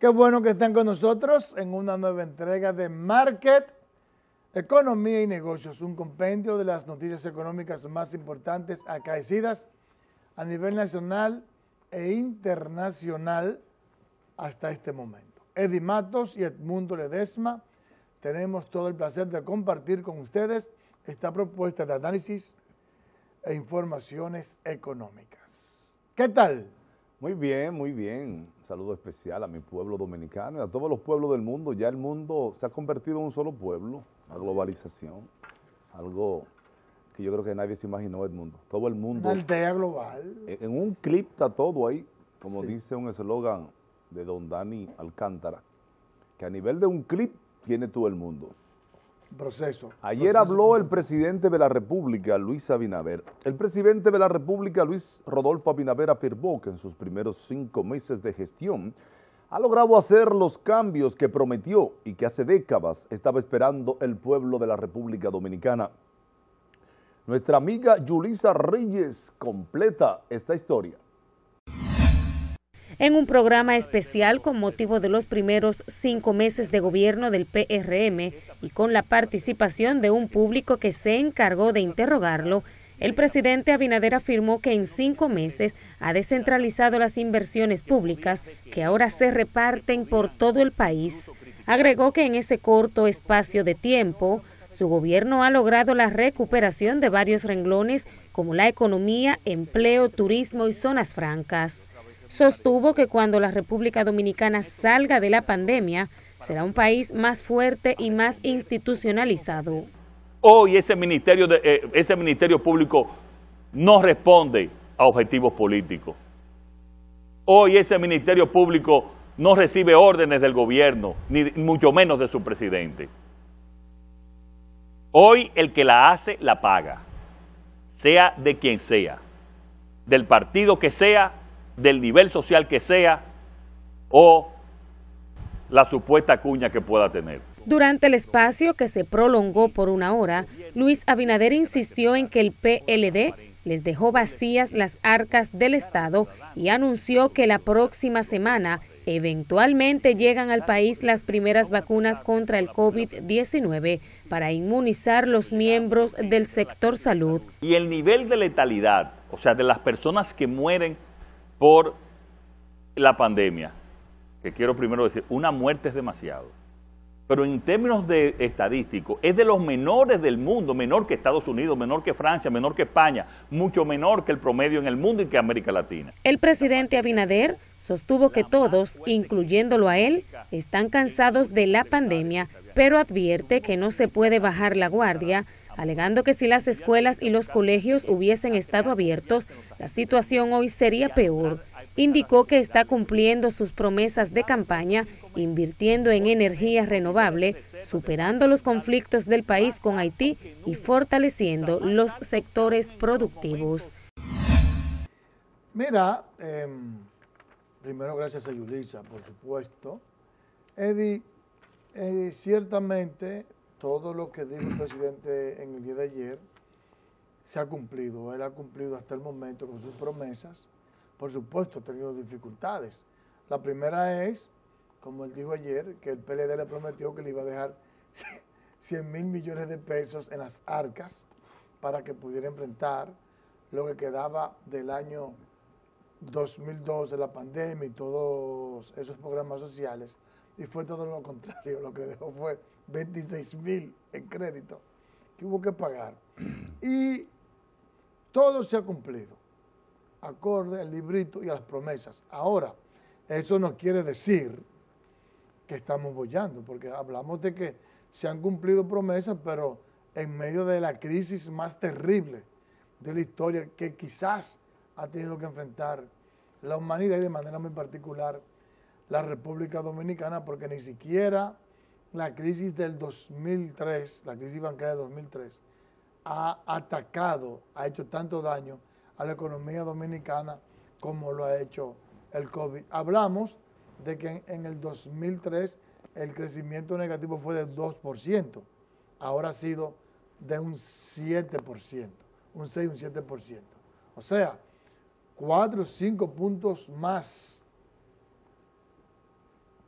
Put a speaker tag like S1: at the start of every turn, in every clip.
S1: Qué bueno que están con nosotros en una nueva entrega de Market, Economía y Negocios, un compendio de las noticias económicas más importantes acaecidas a nivel nacional e internacional hasta este momento. Eddie Matos y Edmundo Ledesma tenemos todo el placer de compartir con ustedes esta propuesta de análisis e informaciones económicas. ¿Qué tal?
S2: Muy bien, muy bien. Un saludo especial a mi pueblo dominicano y a todos los pueblos del mundo. Ya el mundo se ha convertido en un solo pueblo, la globalización, algo que yo creo que nadie se imaginó el mundo. Todo el mundo.
S1: Una aldea global.
S2: En un clip está todo ahí, como
S1: Sí.
S2: dice un eslogan de don Dani Alcántara, que a nivel de un clip tiene todo el mundo.
S1: Proceso.
S2: Ayer habló el presidente de la República, Luis Abinader. El presidente de la República, Luis Rodolfo Abinader, afirmó que en sus primeros 5 meses de gestión ha logrado hacer los cambios que prometió y que hace décadas estaba esperando el pueblo de la República Dominicana. Nuestra amiga Yulisa Reyes completa esta historia.
S3: En un programa especial con motivo de los primeros 5 meses de gobierno del PRM y con la participación de un público que se encargó de interrogarlo, el presidente Abinader afirmó que en 5 meses ha descentralizado las inversiones públicas que ahora se reparten por todo el país. Agregó que en ese corto espacio de tiempo, su gobierno ha logrado la recuperación de varios renglones como la economía, empleo, turismo y zonas francas. Sostuvo que cuando la República Dominicana salga de la pandemia, será un país más fuerte y más institucionalizado.
S4: Hoy ese ministerio público no responde a objetivos políticos. Hoy ese ministerio público no recibe órdenes del gobierno, ni mucho menos de su presidente. Hoy el que la hace, la paga, sea de quien sea, del partido que sea, del nivel social que sea o la supuesta cuña que pueda tener.
S3: Durante el espacio, que se prolongó por 1 hora, Luis Abinader insistió en que el PLD les dejó vacías las arcas del Estado y anunció que la próxima semana eventualmente llegan al país las primeras vacunas contra el COVID-19 para inmunizar los miembros del sector salud.
S4: Y el nivel de letalidad, o sea, de las personas que mueren por la pandemia, que quiero primero decir, una muerte es demasiado, pero en términos de estadístico es de los menores del mundo, menor que Estados Unidos, menor que Francia, menor que España, mucho menor que el promedio en el mundo y que América Latina.
S3: El presidente Abinader sostuvo que todos, incluyéndolo a él, están cansados de la pandemia, pero advierte que no se puede bajar la guardia, alegando que si las escuelas y los colegios hubiesen estado abiertos, la situación hoy sería peor. Indicó que está cumpliendo sus promesas de campaña, invirtiendo en energía renovable, superando los conflictos del país con Haití y fortaleciendo los sectores productivos.
S1: Mira, primero gracias a Yulisa, por supuesto. Eddie, ciertamente todo lo que dijo el presidente en el día de ayer se ha cumplido. Él ha cumplido hasta el momento con sus promesas. Por supuesto, ha tenido dificultades. La primera es, como él dijo ayer, que el PLD le prometió que le iba a dejar 100,000 millones de pesos en las arcas para que pudiera enfrentar lo que quedaba del año 2012, la pandemia y todos esos programas sociales. Y fue todo lo contrario, lo que dejó fue 26,000 en crédito que hubo que pagar. Y todo se ha cumplido, acorde al librito y a las promesas. Ahora, eso no quiere decir que estamos boyando, porque hablamos de que se han cumplido promesas, pero en medio de la crisis más terrible de la historia que quizás ha tenido que enfrentar la humanidad y de manera muy particular la República Dominicana, porque ni siquiera la crisis del 2003, la crisis bancaria de 2003, ha atacado, ha hecho tanto daño a la economía dominicana como lo ha hecho el COVID. Hablamos de que en el 2003 el crecimiento negativo fue de 2%, ahora ha sido de un 7%, un 6, un 7%. O sea, 4 o 5 puntos más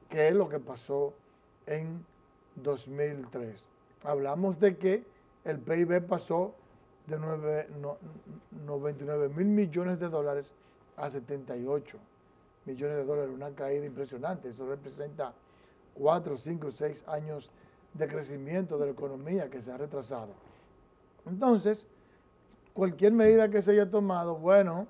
S1: que es lo que pasó en 2003. Hablamos de que el PIB pasó de 99 mil millones de dólares a 78 millones de dólares, una caída impresionante. Eso representa 4, 5, 6 años de crecimiento de la economía que se ha retrasado. Entonces, cualquier medida que se haya tomado, bueno,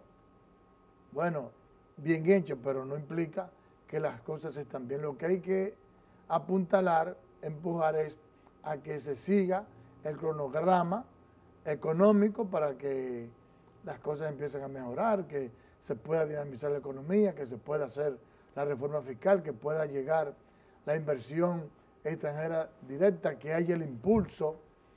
S1: bien hecho, pero no implica que las cosas están bien. Lo que hay que apuntalar, empujar es a que se siga el cronograma económico para que las cosas empiecen a mejorar, que se pueda dinamizar la economía, que se pueda hacer la reforma fiscal, que pueda llegar la inversión extranjera directa, que haya el impulso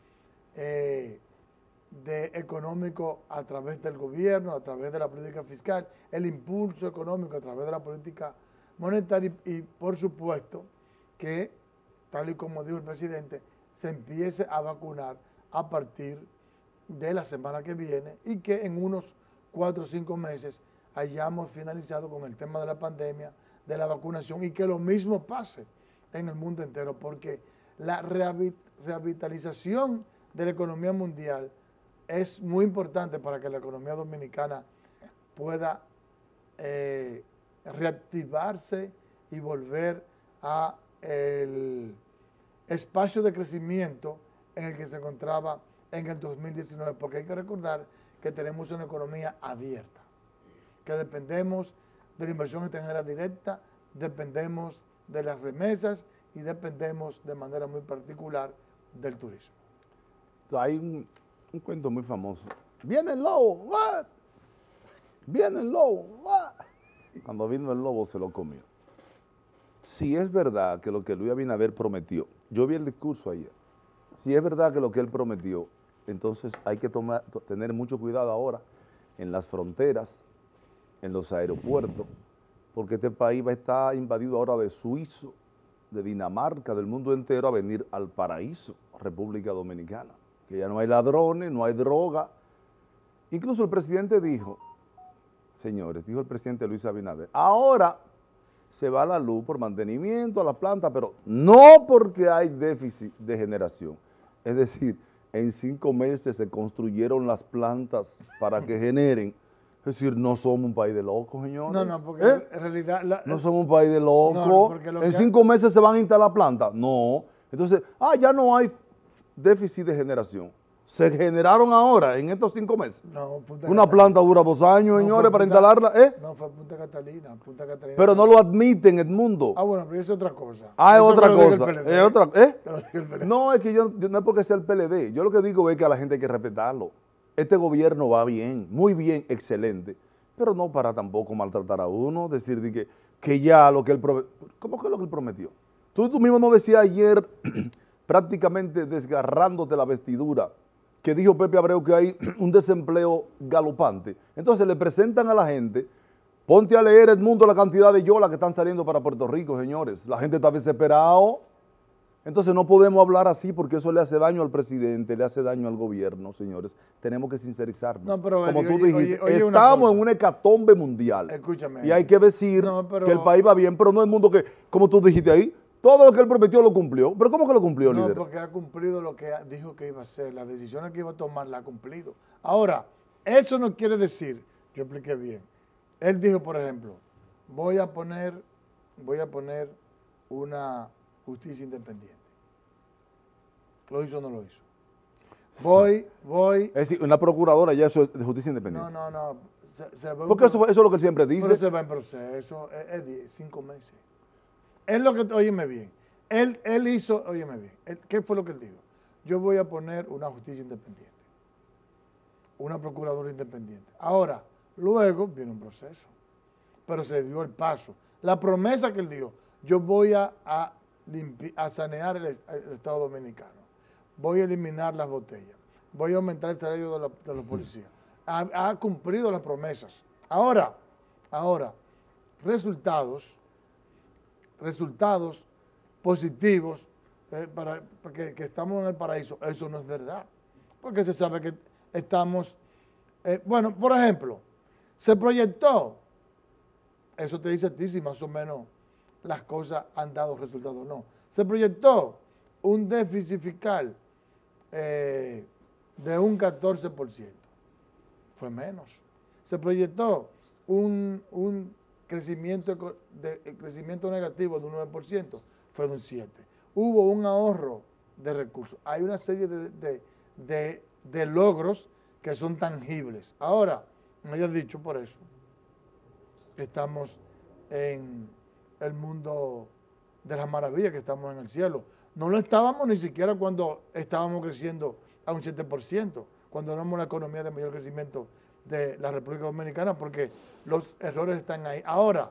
S1: económico a través del gobierno, a través de la política fiscal, el impulso económico a través de la política monetaria y por supuesto que, tal y como dijo el presidente, se empiece a vacunar a partir de la semana que viene y que en unos 4 o 5 meses hayamos finalizado con el tema de la pandemia, de la vacunación y que lo mismo pase en el mundo entero, porque la revitalización de la economía mundial es muy importante para que la economía dominicana pueda reactivarse y volver a el espacio de crecimiento en el que se encontraba en el 2019, porque hay que recordar que tenemos una economía abierta, que dependemos de la inversión extranjera directa, dependemos de las remesas y dependemos de manera muy particular del turismo.
S2: Hay un cuento muy famoso. Viene el lobo, ¡what! Viene el lobo, ¡what! Cuando vino el lobo se lo comió. Si es verdad que lo que Luis Abinader prometió, yo vi el discurso ayer, si es verdad que lo que él prometió, entonces hay que tener mucho cuidado ahora en las fronteras, en los aeropuertos, porque este país va a estar invadido ahora de suizos, de Dinamarca, del mundo entero a venir al paraíso, República Dominicana, que ya no hay ladrones, no hay droga. Incluso el presidente dijo, señores, dijo el presidente Luis Abinader, ahora se va la luz por mantenimiento a la planta, pero no porque hay déficit de generación. Es decir, en 5 meses se construyeron las plantas para que generen. Es decir, no somos un país de locos, señores.
S1: No, porque en realidad...
S2: no somos un país de locos. No, en 5 meses se van a instalar plantas. No. Entonces, ya no hay déficit de generación. Se generaron ahora, en estos 5 meses.
S1: No,
S2: una planta dura 2 años, señores, para instalarla.
S1: No, fue Punta Catalina.
S2: Pero no lo admiten, Edmundo.
S1: Bueno, pero eso es otra cosa.
S2: Es otra cosa.
S1: Es
S2: No, es que yo no es porque sea el PLD. Yo lo que digo es que a la gente hay que respetarlo. Este gobierno va bien, muy bien, excelente. Pero no para tampoco maltratar a uno, decir que ya lo que él prometió. ¿Cómo que lo que él prometió? Tú mismo no decías ayer, prácticamente desgarrándote la vestidura, que dijo Pepe Abreu que hay un desempleo galopante. Entonces le presentan a la gente, ponte a leer, Edmundo, la cantidad de yolas que están saliendo para Puerto Rico, señores. La gente está desesperada. Entonces no podemos hablar así porque eso le hace daño al presidente, le hace daño al gobierno, señores. Tenemos que sincerizarnos.
S1: No, pero,
S2: como tú dijiste, estamos en una hecatombe mundial.
S1: Escúchame.
S2: Y hay que decir que el país va bien, pero no el mundo que, como tú dijiste ahí, todo lo que él prometió lo cumplió. ¿Pero cómo que lo cumplió, líder?
S1: No, porque ha cumplido lo que dijo que iba a hacer, las decisiones que iba a tomar la ha cumplido. Ahora, eso no quiere decir, yo expliqué bien, él dijo, por ejemplo, voy a poner una justicia independiente. ¿Lo hizo o no lo hizo? Voy.
S2: Es decir, una procuradora ya eso es de justicia independiente.
S1: No.
S2: Porque eso es lo que él siempre dice.
S1: Pero se va en proceso, es 5 meses. Es lo que, óyeme bien, él hizo, óyeme bien, ¿qué fue lo que él dijo? Yo voy a poner una justicia independiente, una procuradora independiente. Ahora, luego viene un proceso, pero se dio el paso. La promesa que él dijo, yo voy a sanear el Estado Dominicano, voy a eliminar las botellas, voy a aumentar el salario de los policías. Ha cumplido las promesas. Ahora, resultados positivos para que estamos en el paraíso, eso no es verdad, porque se sabe que estamos, bueno, por ejemplo, se proyectó, eso te dice a ti si más o menos las cosas han dado resultados. No. Se proyectó un déficit fiscal de un 14%. Fue menos. Se proyectó un crecimiento negativo de un 9%, fue de un 7%. Hubo un ahorro de recursos. Hay una serie de logros que son tangibles. Ahora, me hayas dicho por eso, estamos en el mundo de las maravillas, que estamos en el cielo. No lo estábamos ni siquiera cuando estábamos creciendo a un 7%, cuando éramos la economía de mayor crecimiento de la República Dominicana, porque los errores están ahí. Ahora,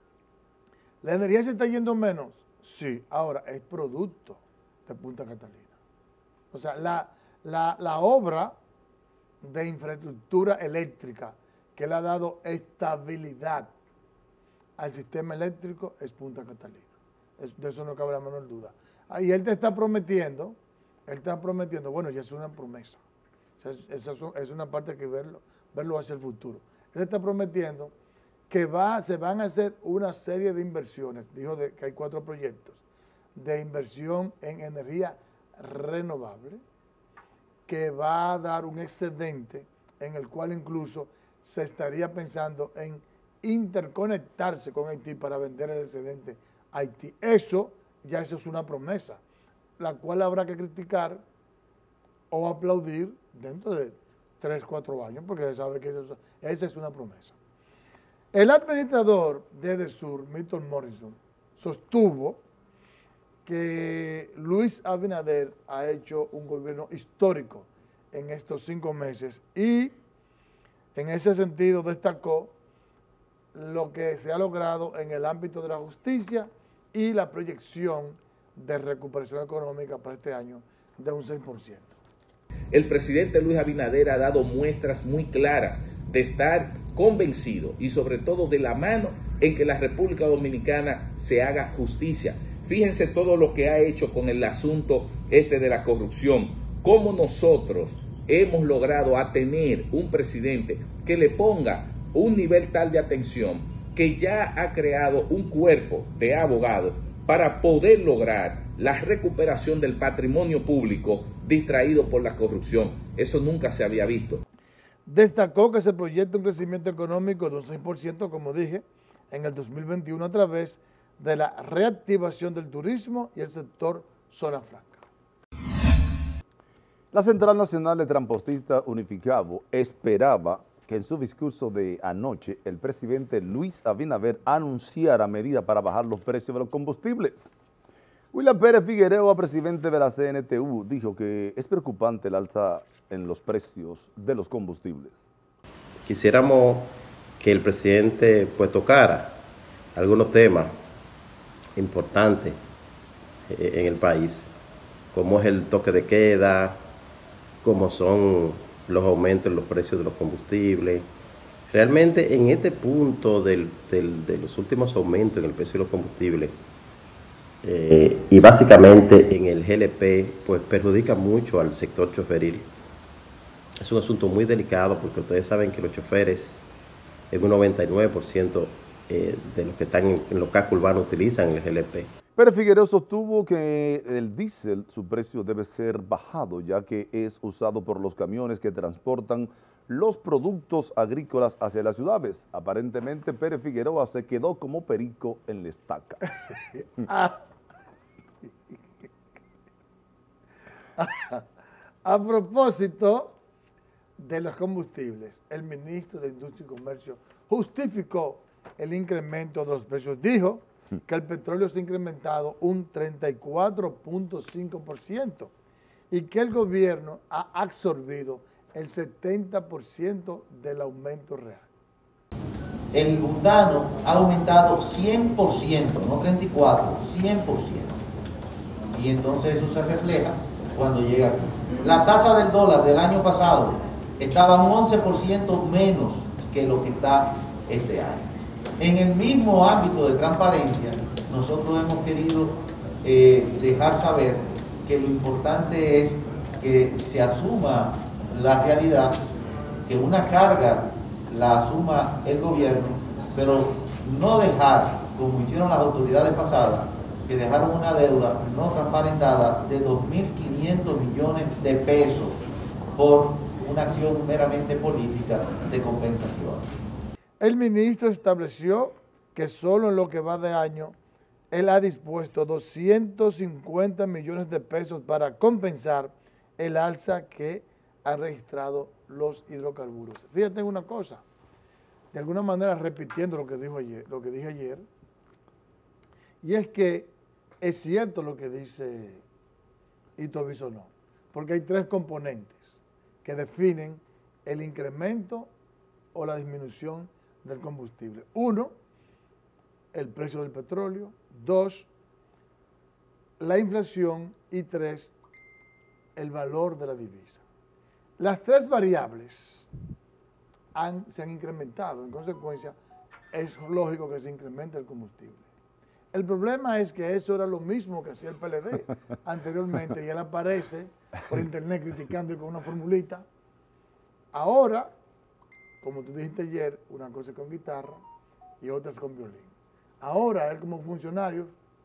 S1: ¿la energía se está yendo menos? Sí, ahora es producto de Punta Catalina. O sea, la obra de infraestructura eléctrica que le ha dado estabilidad al sistema eléctrico es Punta Catalina. De eso no cabe la menor duda. Y él te está prometiendo, bueno, ya es una promesa. Esa es una parte que verlo hacia el futuro. Él está prometiendo que se van a hacer una serie de inversiones. Dijo que hay 4 proyectos de inversión en energía renovable, que va a dar un excedente en el cual incluso se estaría pensando en interconectarse con Haití para vender el excedente a Haití. Eso es una promesa, la cual habrá que criticar o aplaudir dentro de 3, 4 años, porque se sabe que esa es una promesa. El administrador de EDESUR, Milton Morrison, sostuvo que Luis Abinader ha hecho un gobierno histórico en estos 5 meses y en ese sentido destacó lo que se ha logrado en el ámbito de la justicia y la proyección de recuperación económica para este año de un 6%.
S5: El presidente Luis Abinader ha dado muestras muy claras de estar convencido y sobre todo de la mano en que la República Dominicana se haga justicia. Fíjense todo lo que ha hecho con el asunto de la corrupción, cómo nosotros hemos logrado a tener un presidente que le ponga un nivel tal de atención que ya ha creado un cuerpo de abogados para poder lograr la recuperación del patrimonio público distraído por la corrupción. Eso nunca se había visto.
S1: Destacó que se proyecta un crecimiento económico de un 6%, como dije, en el 2021 a través de la reactivación del turismo y el sector zona franca.
S2: La Central Nacional de Transportistas Unificado esperaba que en su discurso de anoche el presidente Luis Abinader anunciara medidas para bajar los precios de los combustibles. William Pérez Figueroa, presidente de la CNTU, dijo que es preocupante el alza en los precios de los combustibles.
S6: Quisiéramos que el presidente tocara algunos temas importantes en el país, como es el toque de queda, como son los aumentos en los precios de los combustibles. Realmente en este punto de los últimos aumentos en el precio de los combustibles y básicamente en el GLP, pues perjudica mucho al sector choferil. Es un asunto muy delicado porque ustedes saben que los choferes, en un 99% de los que están en los cascos urbanos utilizan el GLP.
S2: Pérez Figueroa sostuvo que el diésel, su precio debe ser bajado, ya que es usado por los camiones que transportan los productos agrícolas hacia las ciudades. Aparentemente, Pérez Figueroa se quedó como perico en la estaca.
S1: A propósito de los combustibles, el ministro de Industria y Comercio justificó el incremento de los precios. Dijo que el petróleo se ha incrementado un 34.5% y que el gobierno ha absorbido el 70% del aumento real.
S7: El butano ha aumentado 100%, no 34%, 100%. Y entonces eso se refleja cuando llega aquí. La tasa del dólar del año pasado estaba un 11% menos que lo que está este año. En el mismo ámbito de transparencia, nosotros hemos querido dejar saber que lo importante es que se asuma la realidad, que una carga la asuma el gobierno, pero no dejar como hicieron las autoridades pasadas, que dejaron una deuda no transparentada de 2.500 millones de pesos por una acción meramente política de compensación.
S1: El ministro estableció que solo en lo que va de año, él ha dispuesto 250 millones de pesos para compensar el alza que han registrado los hidrocarburos. Fíjate una cosa, de alguna manera repitiendo lo que dije ayer, y es que es cierto lo que dice Ito Bisonó, porque hay tres componentes que definen el incremento o la disminución del combustible. Uno, el precio del petróleo. Dos, la inflación. Y tres, el valor de la divisa. Las tres variables se han incrementado. En consecuencia, es lógico que se incremente el combustible. El problema es que eso era lo mismo que hacía el PLD anteriormente, y él aparece por internet criticando y con una formulita. Ahora, como tú dijiste ayer, una cosa es con guitarra y otra es con violín. Ahora él como funcionario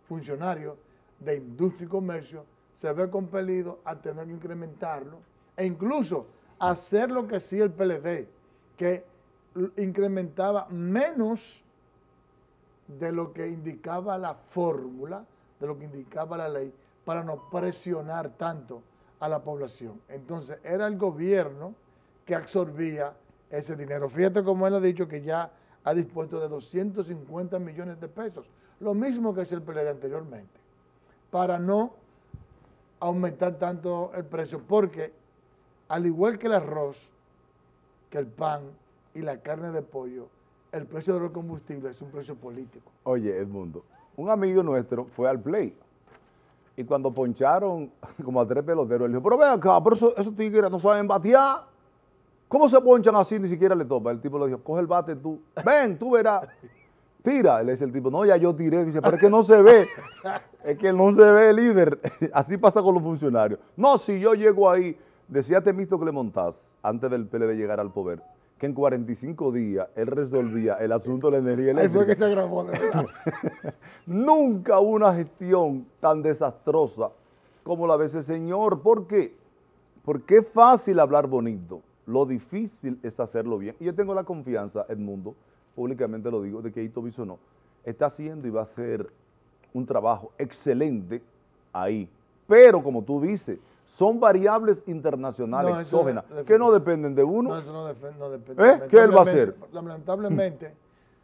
S1: de industria y comercio se ve compelido a tener que incrementarlo e incluso hacer lo que hacía el PLD, que incrementaba menos de lo que indicaba la fórmula, de lo que indicaba la ley, para no presionar tanto a la población. Entonces era el gobierno que absorbía ese dinero. Fíjate cómo él ha dicho que ya ha dispuesto de 250 millones de pesos, lo mismo que hacía el PLD anteriormente, para no aumentar tanto el precio, porque al igual que el arroz, que el pan y la carne de pollo, el precio de los combustibles es un precio político.
S2: Oye, Edmundo, un amigo nuestro fue al play y cuando poncharon como a 3 peloteros, él dijo, pero ven acá, pero esos tigres no saben batear. ¿Cómo se ponchan así? Ni siquiera le topa. El tipo le dijo, coge el bate tú, ven, tú verás. Tira, le dice el tipo, no, ya yo tiré. Dice, pero es que no se ve, es que no se ve, líder. Así pasa con los funcionarios. No, si yo llego ahí, decía Temístocles que le montás, antes del PLD llegar al poder, que en 45 días él resolvía el asunto de la energía eléctrica.
S1: Ahí fue que se grabó, de verdad.
S2: Nunca hubo una gestión tan desastrosa como la de ese señor. ¿Por qué? Porque es fácil hablar bonito, lo difícil es hacerlo bien. Y yo tengo la confianza, Edmundo, públicamente lo digo, de que Ito Bisonó está haciendo y va a hacer un trabajo excelente ahí. Pero, como tú dices, son variables internacionales exógenas que no dependen de uno.
S1: No, eso no depende.
S2: ¿Qué él va a hacer?
S1: Lamentablemente,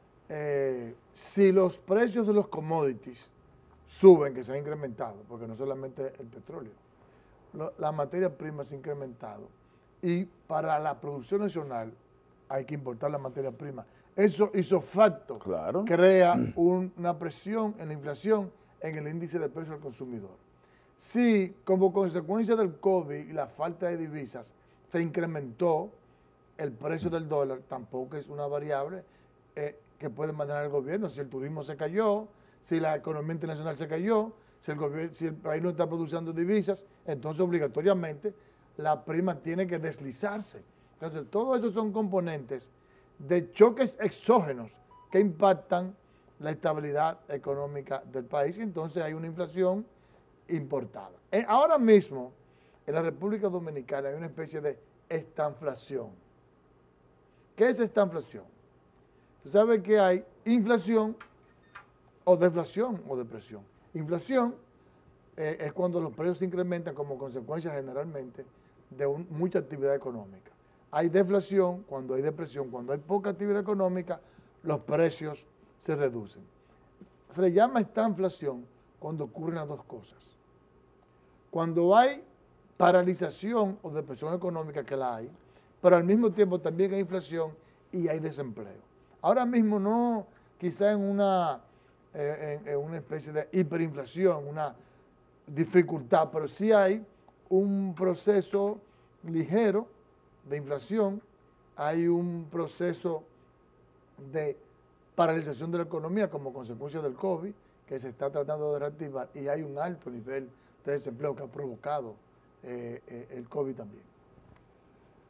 S1: si los precios de los commodities suben, que se han incrementado, porque no solamente el petróleo, la materia prima se ha incrementado, y para la producción nacional hay que importar la materia prima. Eso hizo facto,
S2: claro,
S1: crea una presión en la inflación en el índice de precio al consumidor. Si como consecuencia del COVID y la falta de divisas se incrementó el precio del dólar, tampoco es una variable que puede mantener el gobierno. Si el turismo se cayó, si la economía internacional se cayó, si el país no está produciendo divisas, entonces obligatoriamente la prima tiene que deslizarse. Entonces, todos esos son componentes de choques exógenos que impactan la estabilidad económica del país, y entonces hay una inflación importada. Ahora mismo, en la República Dominicana hay una especie de estanflación. ¿Qué es estanflación? Tú sabes que hay inflación o deflación o depresión. Inflación es cuando los precios se incrementan como consecuencia generalmente de mucha actividad económica. Hay deflación cuando hay depresión, cuando hay poca actividad económica, los precios se reducen. Se le llama estanflación cuando ocurren las dos cosas. Cuando hay paralización o depresión económica, que la hay, pero al mismo tiempo también hay inflación y hay desempleo. Ahora mismo no quizá en una especie de hiperinflación, una dificultad, pero sí hay un proceso ligero de inflación, hay un proceso de paralización de la economía como consecuencia del COVID, que se está tratando de reactivar, y hay un alto nivel de desempleo que ha provocado el COVID también.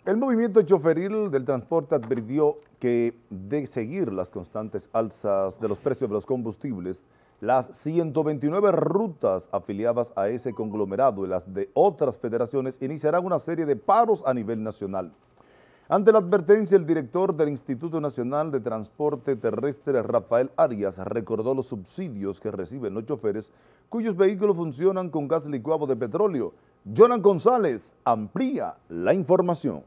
S2: El movimiento choferil del transporte advirtió que de seguir las constantes alzas de los precios de los combustibles, las 129 rutas afiliadas a ese conglomerado y las de otras federaciones iniciarán una serie de paros a nivel nacional. Ante la advertencia, el director del Instituto Nacional de Transporte Terrestre, Rafael Arias, recordó los subsidios que reciben los choferes cuyos vehículos funcionan con gas licuado de petróleo. Jonan González amplía la información.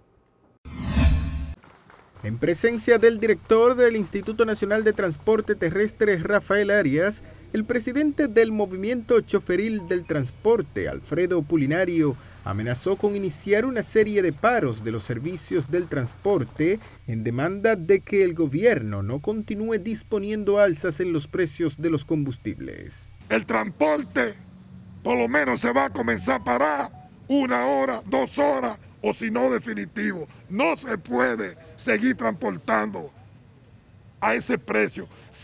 S8: En presencia del director del Instituto Nacional de Transporte Terrestre, Rafael Arias, el presidente del Movimiento Choferil del Transporte, Alfredo Pulinario, amenazó con iniciar una serie de paros de los servicios del transporte en demanda de que el gobierno no continúe disponiendo alzas en los precios de los combustibles.
S9: El transporte por lo menos se va a comenzar a parar 1 hora, 2 horas, o si no definitivo. No se puede seguir transportando a ese precio.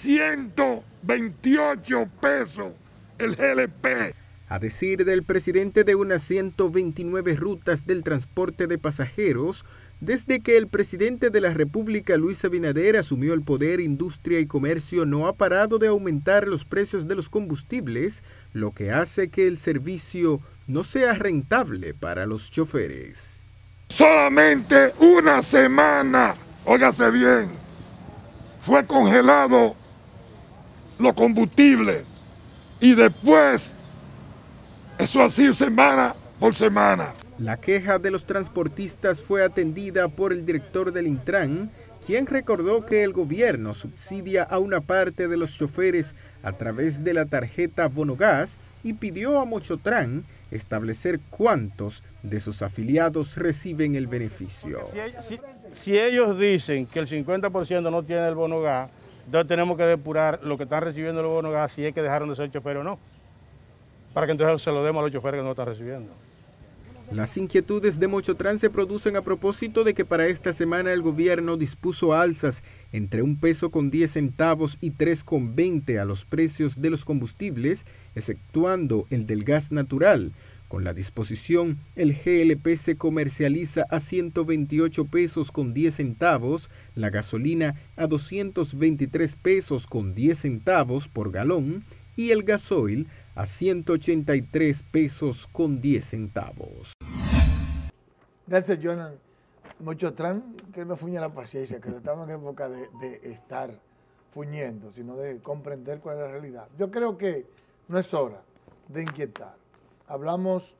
S9: 128 pesos el GLP.
S8: A decir del presidente de unas 129 rutas del transporte de pasajeros, desde que el presidente de la República, Luis Abinader, asumió el poder, Industria y Comercio no ha parado de aumentar los precios de los combustibles, lo que hace que el servicio no sea rentable para los choferes.
S9: Solamente una semana, óigase bien, fue congelado los combustibles y después eso así semana por semana.
S8: La queja de los transportistas fue atendida por el director del Intran, quien recordó que el gobierno subsidia a una parte de los choferes a través de la tarjeta Bonogas y pidió a Mochotran establecer cuántos de sus afiliados reciben el beneficio.
S10: Si ellos dicen que el 50% no tiene el bonogas, entonces tenemos que depurar lo que están recibiendo el bonogas, si es que dejaron de ser choferes o no, para que entonces se lo demos a los choferes que no están recibiendo.
S8: Las inquietudes de Mochotran se producen a propósito de que para esta semana el gobierno dispuso alzas entre 1 peso con 10 centavos y 3,20 a los precios de los combustibles, exceptuando el del gas natural. Con la disposición, el GLP se comercializa a 128 pesos con 10 centavos, la gasolina a 223 pesos con 10 centavos por galón y el gasoil a 183 pesos con 10 centavos.
S1: Gracias, Jonan. Mochotran, que no fuña la paciencia, que no estamos en época de estar fuñendo, sino de comprender cuál es la realidad. Yo creo que no es hora de inquietar. Hablamos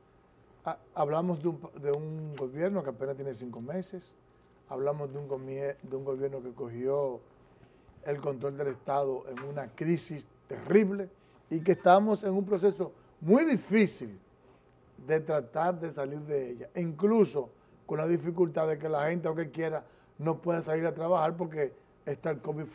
S1: de un gobierno que apenas tiene 5 meses, hablamos de un gobierno que cogió el control del Estado en una crisis terrible y que estamos en un proceso muy difícil de tratar de salir de ella, incluso con la dificultad de que la gente, aunque quiera, no puede salir a trabajar porque está el COVID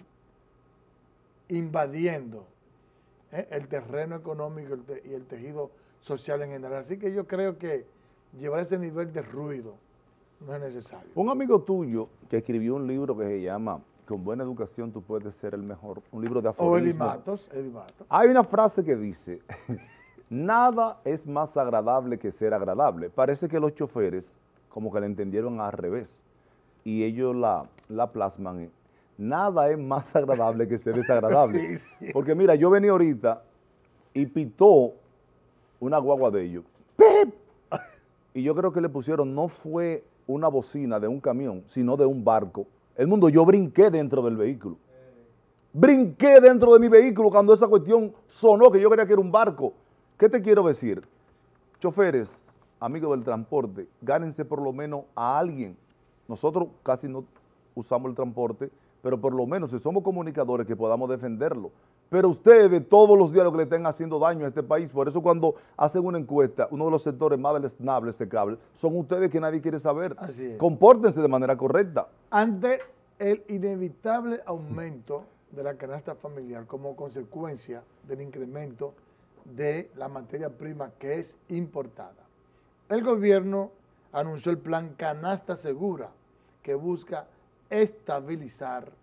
S1: invadiendo el terreno económico y el tejido social en general. Así que yo creo que llevar ese nivel de ruido no es necesario.
S2: Un amigo tuyo que escribió un libro que se llama Con buena educación tú puedes ser el mejor, un libro de aforismos.
S1: Eddie Matos.
S2: Hay una frase que dice, nada es más agradable que ser agradable. Parece que los choferes como que la entendieron al revés y ellos la plasman. Nada es más agradable que ser desagradable. Sí. Porque mira, yo venía ahorita y pitó una guagua de ellos. ¡Pip! Y yo creo que le pusieron, no fue una bocina de un camión, sino de un barco. El mundo, yo brinqué dentro del vehículo. Brinqué dentro de mi vehículo cuando esa cuestión sonó, que yo creía que era un barco. ¿Qué te quiero decir? Choferes, amigos del transporte, gánense por lo menos a alguien. Nosotros casi no usamos el transporte, pero por lo menos si somos comunicadores que podamos defenderlo. Pero ustedes todos los días lo que le estén haciendo daño a este país, por eso cuando hacen una encuesta, uno de los sectores más deleznables de cable, son ustedes que nadie quiere saber.
S1: Así es.
S2: Compórtense de manera correcta.
S1: Ante el inevitable aumento de la canasta familiar como consecuencia del incremento de la materia prima que es importada, el gobierno anunció el plan Canasta Segura, que busca estabilizar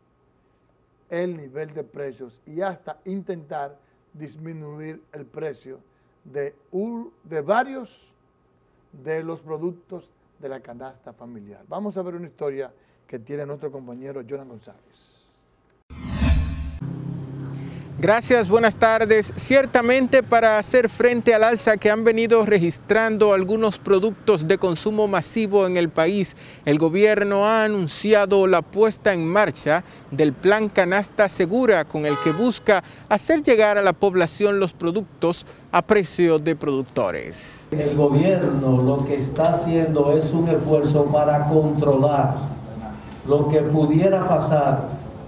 S1: el nivel de precios y hasta intentar disminuir el precio de varios de los productos de la canasta familiar. Vamos a ver una historia que tiene nuestro compañero Jonan González.
S8: Gracias, buenas tardes. Ciertamente, para hacer frente al alza que han venido registrando algunos productos de consumo masivo en el país, el gobierno ha anunciado la puesta en marcha del Plan Canasta Segura, con el que busca hacer llegar a la población los productos a precio de productores.
S11: El gobierno lo que está haciendo es un esfuerzo para controlar lo que pudiera pasar,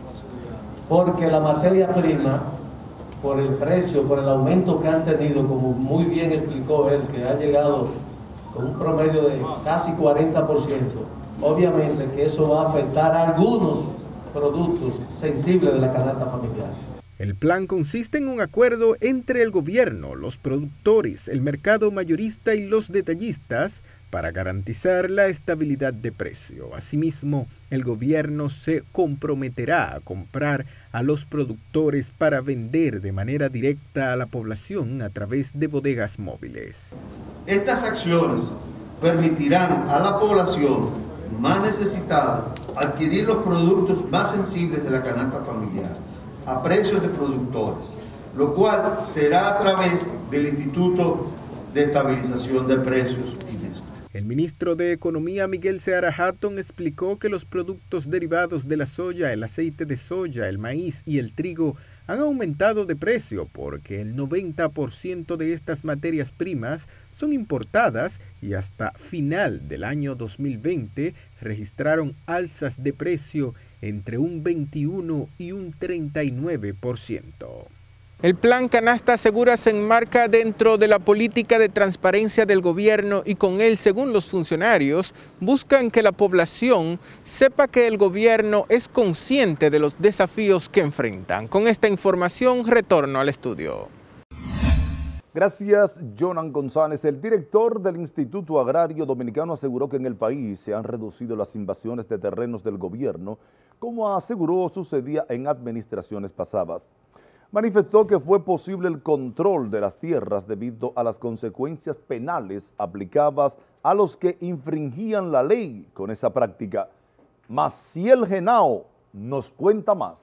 S11: porque la materia prima, por el precio, por el aumento que han tenido, como muy bien explicó él, que ha llegado con un promedio de casi 40%, obviamente que eso va a afectar a algunos productos sensibles de la canasta familiar.
S8: El plan consiste en un acuerdo entre el gobierno, los productores, el mercado mayorista y los detallistas para garantizar la estabilidad de precio. Asimismo, el gobierno se comprometerá a comprar a los productores para vender de manera directa a la población a través de bodegas móviles.
S12: Estas acciones permitirán a la población más necesitada adquirir los productos más sensibles de la canasta familiar a precios de productores, lo cual será a través del Instituto de Estabilización de Precios, INESP.
S8: El ministro de Economía, Miguel Seara Hatton, explicó que los productos derivados de la soya, el aceite de soya, el maíz y el trigo han aumentado de precio porque el 90% de estas materias primas son importadas y hasta final del año 2020 registraron alzas de precio entre un 21 y un 39%. El plan Canasta Segura se enmarca dentro de la política de transparencia del gobierno y con él, según los funcionarios, buscan que la población sepa que el gobierno es consciente de los desafíos que enfrentan. Con esta información, retorno al estudio.
S2: Gracias, Jonan González. El director del Instituto Agrario Dominicano aseguró que en el país se han reducido las invasiones de terrenos del gobierno, como aseguró sucedía en administraciones pasadas. Manifestó que fue posible el control de las tierras debido a las consecuencias penales aplicadas a los que infringían la ley con esa práctica. Maciel Genao nos cuenta más.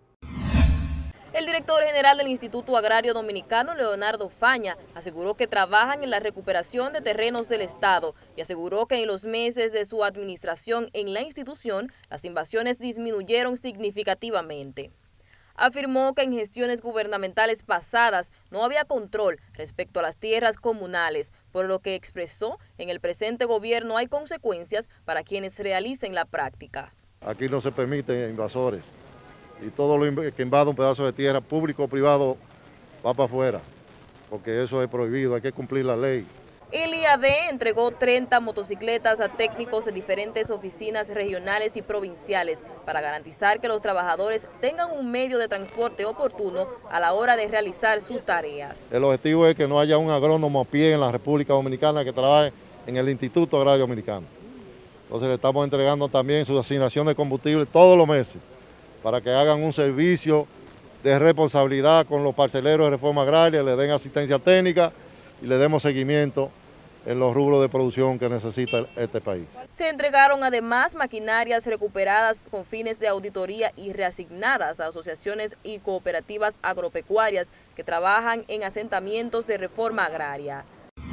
S13: El director general del Instituto Agrario Dominicano, Leonardo Faña, aseguró que trabajan en la recuperación de terrenos del Estado y aseguró que en los meses de su administración en la institución, las invasiones disminuyeron significativamente. Afirmó que en gestiones gubernamentales pasadas no había control respecto a las tierras comunales, por lo que expresó en el presente gobierno hay consecuencias para quienes realicen la práctica.
S14: Aquí no se permiten invasores y todo lo que invada un pedazo de tierra público o privado va para afuera, porque eso es prohibido, hay que cumplir la ley.
S13: El IAD entregó 30 motocicletas a técnicos de diferentes oficinas regionales y provinciales para garantizar que los trabajadores tengan un medio de transporte oportuno a la hora de realizar sus tareas.
S14: El objetivo es que no haya un agrónomo a pie en la República Dominicana que trabaje en el Instituto Agrario Dominicano. Entonces le estamos entregando también su asignación de combustible todos los meses para que hagan un servicio de responsabilidad con los parceleros de reforma agraria, le den asistencia técnica y le demos seguimiento en los rubros de producción que necesita este país.
S13: Se entregaron además maquinarias recuperadas con fines de auditoría y reasignadas a asociaciones y cooperativas agropecuarias que trabajan en asentamientos de reforma agraria.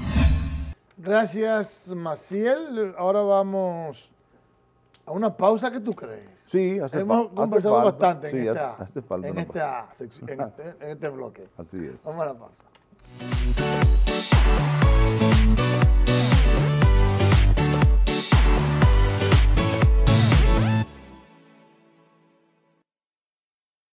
S1: Gracias, Maciel. Ahora vamos a una pausa. ¿Qué tú crees?
S2: Sí,
S1: hemos conversado bastante
S2: sí,
S1: en este bloque.
S2: Así es.
S1: Vamos a la pausa.